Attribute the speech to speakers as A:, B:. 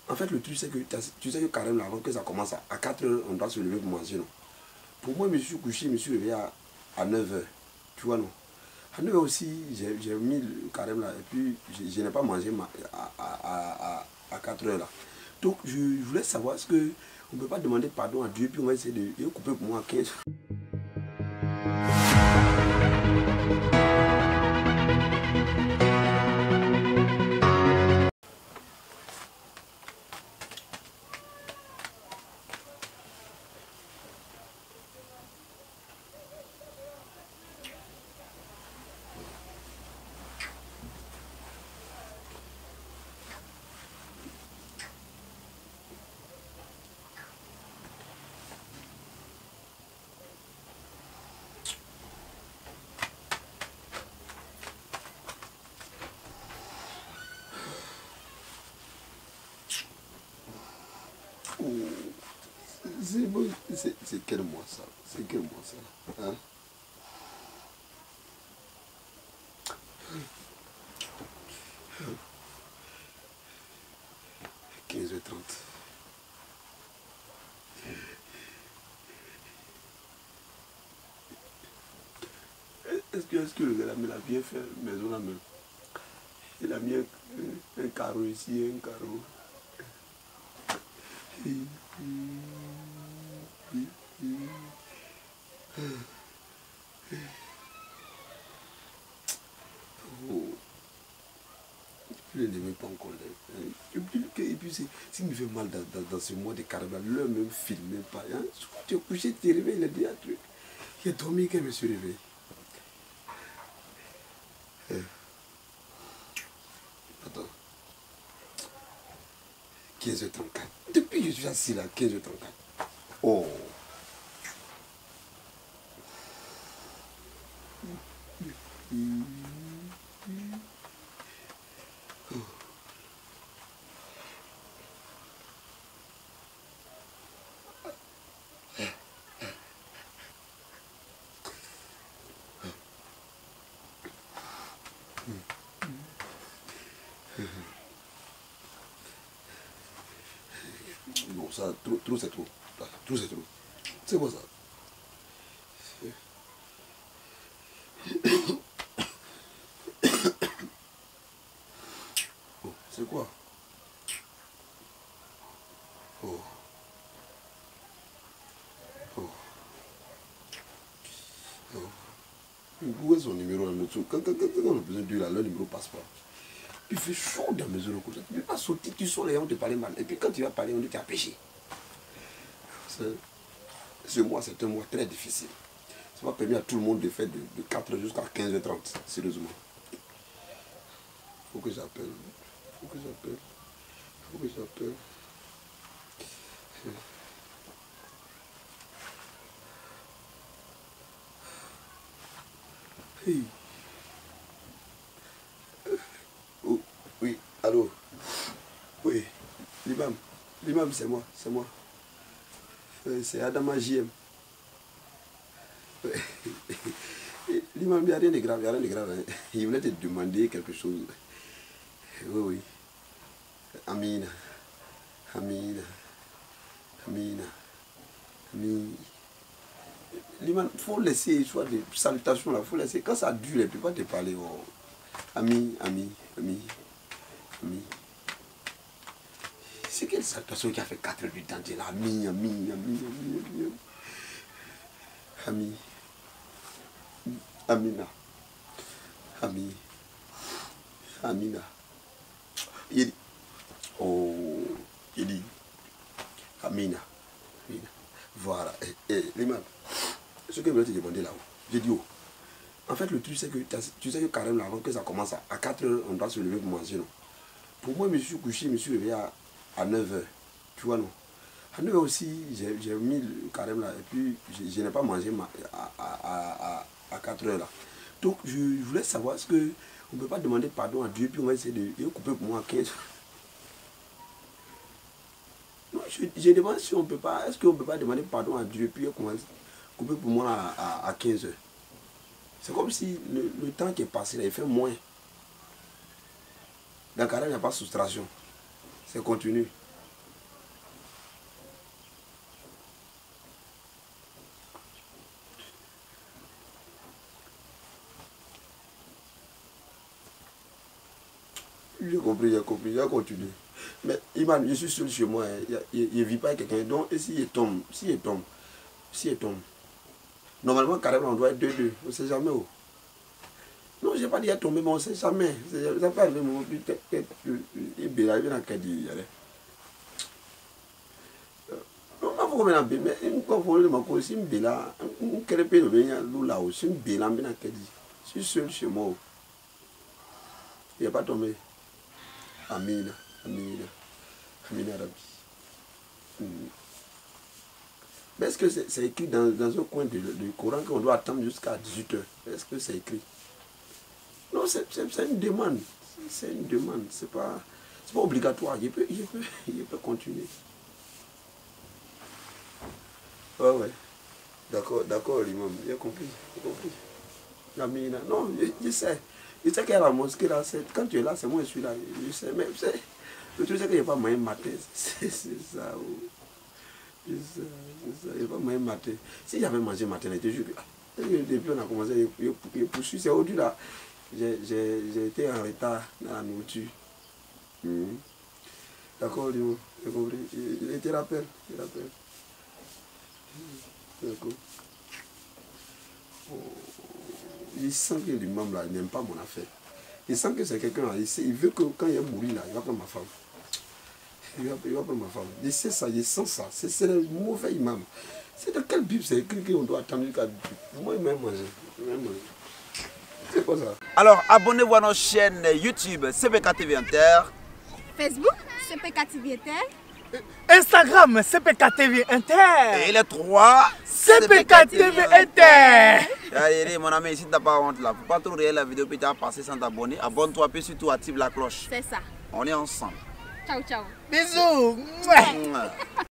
A: En fait, le truc, c'est que tu sais que carrément, avant que ça commence à 4 heures, on doit se lever pour manger, non? Pour moi, je me suis couché, je me suis réveillé à 9 heures. Tu vois, non? À 9 heures aussi, j'ai mis le carême là, et puis je n'ai pas mangé à 4 heures là. Donc, je voulais savoir, est-ce qu'on ne peut pas demander pardon à Dieu, puis on va essayer de couper pour moi à 15 heures. C'est bon, c'est quel mois ça? C'est quel mois ça? Hein? 15h30. Est-ce que le gars là a bien fait maison là même? Il a mis un carreau ici, un carreau. Oh, je ne l'aimais pas encore. Et puis, ce qui me fait mal dans ce mois de carnaval, l'heure même filme pas. Hein? Tu es couché, tu es réveillé, il a dit un truc. Il a dormi quand je me suis réveillé. Attends. 15h34. Depuis que je suis assis là, 15h34. Oh. Bon, ça, trop c'est trop. Trop c'est trop. C'est quoi ça? Oh, c'est quoi? Oh. Oh. Oh. Où est son numéro là? Quand on a besoin d'eux là, leur numéro passe pas. Il fait chaud dans mes zones. Tu ne peux pas sortir, tu sors les gens te parler mal. Et puis quand tu vas parler, on dit que tu as péché. Ce mois, c'est un mois très difficile. Ça va permettre à tout le monde de faire de 4h jusqu'à 15h30, sérieusement. Faut que j'appelle. Faut que j'appelle. Faut que j'appelle. Hey. Oh, oui, allô. Oui, l'imam. L'imam, c'est moi, c'est moi. C'est Adama JM. L'imam, il n'y a rien de grave, il n'y a rien de grave. Hein. Il voulait te demander quelque chose. Oui, oui. Amina. Amina. Amina. Amina. L'imam, il faut laisser, soit des salutations là, il faut laisser. Quand ça dure, il ne peut pas te parler. Oh. Ami, ami, ami, ami. C'est quelle salutation qui a fait 4 heures du temps? Là, ami, ami, ami, ami, ami. Ami. Amina. Ami. Amina. Il dit. Oh. Il dit. Amina. Amina. Voilà. L'imam, ce que je voulais te demander là-haut, j'ai dit, oh. En fait, le truc, c'est que tu sais que carrément, avant que ça commence à 4 heures, on doit se lever pour manger, non? Pour moi, je me suis couché, je me suis réveillé à 9 heures. Tu vois, non? À 9 heures aussi, j'ai mis le carême là, et puis je n'ai pas mangé à 4 heures là. Donc, je voulais savoir, est-ce qu'on ne peut pas demander pardon à Dieu, puis on va essayer de couper pour moi à 15 heures. Non, je demande si on peut pas, est-ce qu'on ne peut pas demander pardon à Dieu, puis on va couper pour moi à 15 heures. C'est comme si le temps qui est passé là, il fait moins. Dans le carême, il n'y a pas de soustraction. C'est continu. J'ai compris, j'ai continué. Mais Iman, je suis seul chez moi, il ne vit pas avec quelqu'un. Donc, et s'il tombe, normalement, carrément, on doit être deux. On ne sait jamais où. Non, je n'ai pas dit à tomber, mais on ne sait jamais. Ça peut arriver, peut-être il y a un cas d'y aller. Non, il faut que mais une fois que je me suis dit, là, un crépé de venir là aussi, une belle ambiance qui dit. Je suis seul chez moi. Il n'y a pas tombé. Amina, Amina, Amina Rabbi. Mais est-ce que c'est écrit dans un coin du Coran qu'on doit attendre jusqu'à 18h? Est-ce que c'est écrit? Non, c'est une demande. C'est une demande. C'est pas obligatoire. Il peut continuer. Ouais. D'accord, l'imam. J'ai compris. Amina. Non, je sais. Je sais qu'il y a la mosquée là. Quand tu es là, c'est moi qui suis là. Je sais. Mais le truc, c'est qu'il n'y a pas moyen de mater. C'est ça. C'est ça. Il n'y a pas moyen de mater. Si j'avais mangé matin, je te jure. Depuis on a commencé à poursuivre. C'est aujourd'hui là. J'ai été en retard dans la nourriture. D'accord, l'imam. J'ai compris. Il te rappelle. D'accord. Il sent que l'imam là n'aime pas mon affaire. Il sent que c'est quelqu'un là. Il veut que quand il est mourir là, il va prendre ma femme. Il va prendre ma femme. Je sais ça, je sens ça. C'est le mauvais imam. C'est dans quelle Bible c'est écrit qu'on doit attendre jusqu'à moi, il m'a mangé. C'est quoi ça?
B: Alors, abonnez-vous à notre chaîne YouTube CPK TV Inter.
C: Facebook, CPK TV Inter.
D: Instagram, CPK TV Inter.
B: Et les trois,
D: CPK TV Inter.
B: Allez, mon ami, si tu n'as pas honte là, faut pas trop regarder la vidéo puis tu vas passer sans t'abonner. Abonne-toi puis surtout active la cloche.
C: C'est ça.
B: On est ensemble.
C: Ciao, ciao.
D: Bisous.